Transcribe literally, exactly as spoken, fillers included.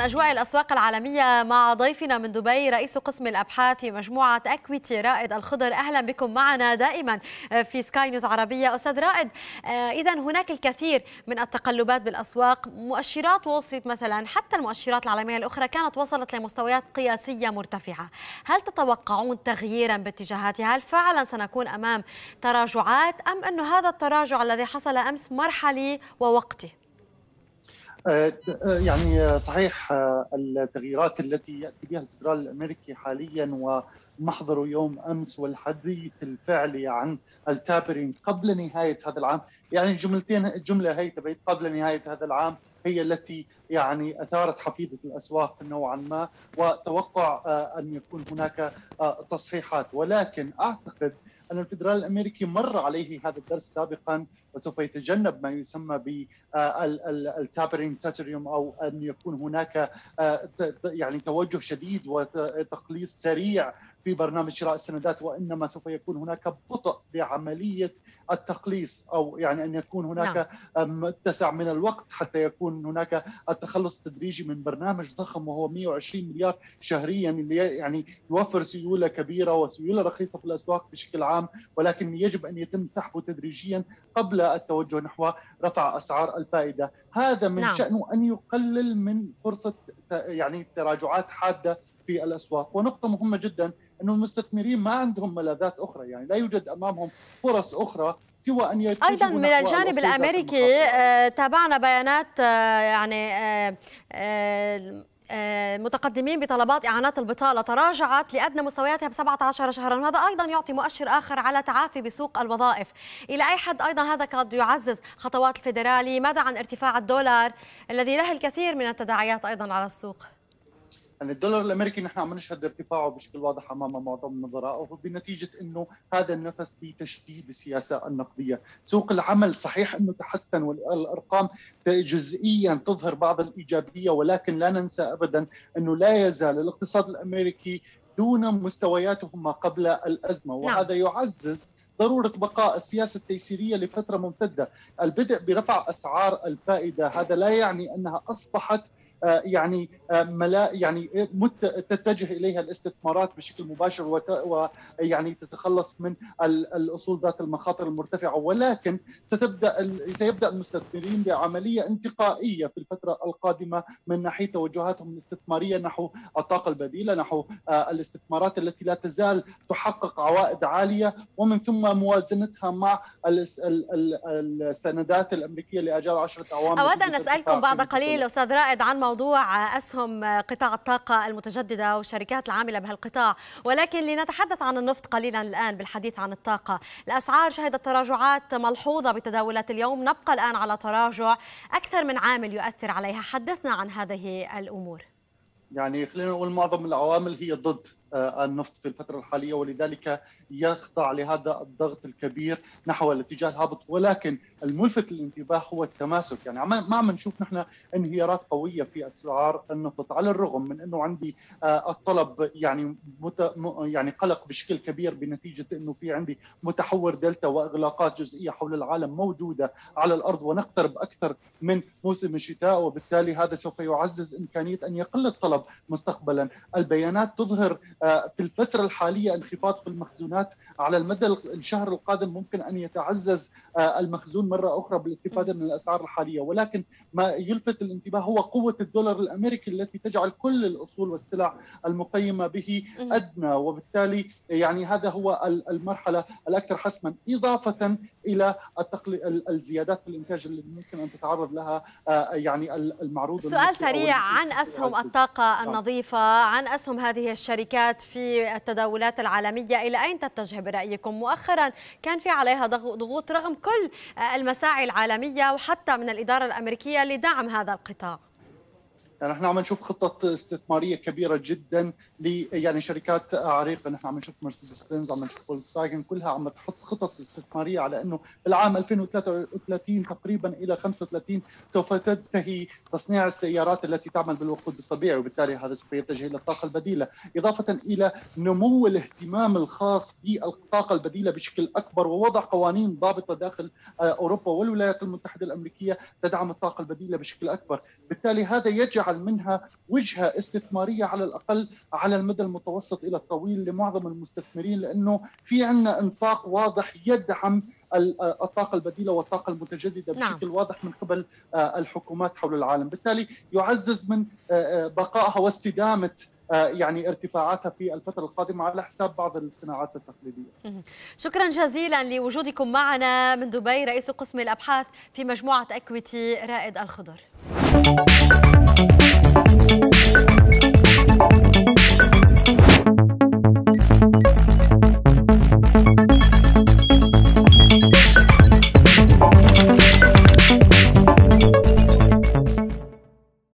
أجواء الأسواق العالمية مع ضيفنا من دبي رئيس قسم الأبحاث في مجموعة أكويتي رائد الخضر. أهلا بكم معنا دائما في سكاي نيوز عربية. أستاذ رائد، إذا هناك الكثير من التقلبات بالأسواق، مؤشرات وول ستريت مثلا حتى المؤشرات العالمية الأخرى كانت وصلت لمستويات قياسية مرتفعة. هل تتوقعون تغييرا باتجاهاتها؟ هل فعلا سنكون أمام تراجعات أم أن هذا التراجع الذي حصل أمس مرحلي ووقتي؟ يعني صحيح التغييرات التي يأتي بها الفدرالي الأمريكي حاليا ومحضر يوم أمس والحديث الفعلي عن التابرينج قبل نهاية هذا العام، يعني جملتين الجملة هي تبعت قبل نهاية هذا العام هي التي يعني أثارت حفيظة الأسواق نوعا ما، وتوقع أن يكون هناك تصحيحات. ولكن أعتقد أن الفدرالي الأمريكي مر عليه هذا الدرس سابقا وسوف يتجنب ما يسمى بالتابرينج تاتريوم، أو أن يكون هناك يعني توجه شديد وتقليص سريع في برنامج شراء السندات، وإنما سوف يكون هناك بطء بعملية التقليص، أو يعني أن يكون هناك متسع من الوقت حتى يكون هناك التخلص التدريجي من برنامج ضخم وهو مئة وعشرين مليار شهريا، اللي يعني يوفر سيولة كبيرة وسيولة رخيصة في الأسواق بشكل عام، ولكن يجب أن يتم سحبه تدريجيا قبل التوجه نحو رفع أسعار الفائدة. هذا من نعم. شأنه أن يقلل من فرصة يعني تراجعات حادة في الأسواق. ونقطة مهمة جدا أن المستثمرين ما عندهم ملاذات أخرى، يعني لا يوجد أمامهم فرص أخرى سوى أن يتجهوا أيضا من الجانب الأمريكي. آه تابعنا بيانات آه يعني آه آه المتقدمين بطلبات إعانات البطالة تراجعت لأدنى مستوياتها ب سبعة عشر شهرا، وهذا أيضا يعطي مؤشر آخر على تعافي بسوق الوظائف. إلى أي حد أيضا هذا قد يعزز خطوات الفيدرالي؟ ماذا عن ارتفاع الدولار الذي له الكثير من التداعيات أيضا على السوق؟ يعني الدولار الامريكي نحن عم نشهد ارتفاعه بشكل واضح امام معظم النظراء، وبنتيجه انه هذا النفس بتشديد السياسه النقديه. سوق العمل صحيح انه تحسن والارقام جزئيا تظهر بعض الايجابيه، ولكن لا ننسى ابدا انه لا يزال الاقتصاد الامريكي دون مستوياته ما قبل الازمه، وهذا يعزز ضرورة بقاء السياسة التيسيرية لفترة ممتدة. البدء برفع أسعار الفائدة هذا لا يعني أنها أصبحت يعني ملا يعني تتجه اليها الاستثمارات بشكل مباشر ويعني تتخلص من الاصول ذات المخاطر المرتفعه، ولكن ستبدا سيبدا المستثمرين بعمليه انتقائيه في الفتره القادمه من ناحيه توجهاتهم الاستثماريه نحو الطاقه البديله، نحو الاستثمارات التي لا تزال تحقق عوائد عاليه، ومن ثم موازنتها مع السندات الامريكيه لاجال عشرة اعوام. اود ان اسالكم بعد قليل استاذ رائد عن موضوع أسهم قطاع الطاقة المتجددة والشركات العاملة بهالقطاع، ولكن لنتحدث عن النفط قليلا الآن بالحديث عن الطاقة. الأسعار شهدت تراجعات ملحوظة بتداولات اليوم، نبقى الآن على تراجع أكثر من عامل يؤثر عليها. حدثنا عن هذه الأمور. يعني خلينا نقول معظم العوامل هي ضد النفط في الفترة الحالية، ولذلك يخضع لهذا الضغط الكبير نحو الاتجاه الهابط. ولكن الملفت للانتباه هو التماسك، يعني ما عم نشوف نحن انهيارات قوية في أسعار النفط، على الرغم من أنه عندي الطلب يعني مت... يعني قلق بشكل كبير بنتيجة أنه في عندي متحور دلتا وإغلاقات جزئية حول العالم موجودة على الأرض، ونقترب أكثر من موسم الشتاء، وبالتالي هذا سوف يعزز إمكانية أن يقل الطلب مستقبلا. البيانات تظهر في الفترة الحالية انخفاض في المخزونات، على المدى الشهر القادم ممكن أن يتعزز المخزون مرة أخرى بالاستفادة من الأسعار الحالية. ولكن ما يلفت الانتباه هو قوة الدولار الأمريكي التي تجعل كل الأصول والسلع المقيمة به أدنى، وبالتالي يعني هذا هو المرحلة الأكثر حسما، إضافة إلى الزيادات في الإنتاج اللي ممكن أن تتعرض لها يعني المعروض. سؤال سريع عن أسهم الطاقة النظيفة، عن أسهم هذه الشركات في التداولات العالمية، إلى أين تتجه برأيكم؟ مؤخرا كان في عليها ضغوط رغم كل المساعي العالمية وحتى من الإدارة الأمريكية لدعم هذا القطاع. يعني نحن عم نشوف خطط استثماريه كبيره جدا ل يعني شركات عريقه، نحن عم نشوف مرسيدس بنز، عم نشوف فولكس فاجن، كلها عم تحط خطط استثماريه على انه بالعام ألفين وثلاثة وثلاثين تقريبا الى خمسة وثلاثين سوف تنتهي تصنيع السيارات التي تعمل بالوقود الطبيعي، وبالتالي هذا سوف يتجه الى الطاقه البديله، اضافه الى نمو الاهتمام الخاص بالطاقه البديله بشكل اكبر، ووضع قوانين ضابطه داخل اوروبا والولايات المتحده الامريكيه تدعم الطاقه البديله بشكل اكبر. بالتالي هذا يجعل يجعل منها وجهة استثمارية على الأقل على المدى المتوسط إلى الطويل لمعظم المستثمرين، لأنه في عندنا انفاق واضح يدعم الطاقة البديلة والطاقة المتجددة بشكل نعم. واضح من قبل الحكومات حول العالم، بالتالي يعزز من بقائها واستدامة يعني ارتفاعاتها في الفترة القادمة على حساب بعض الصناعات التقليدية. شكرا جزيلا لوجودكم معنا من دبي، رئيس قسم الأبحاث في مجموعة أكويتي رائد الخضر.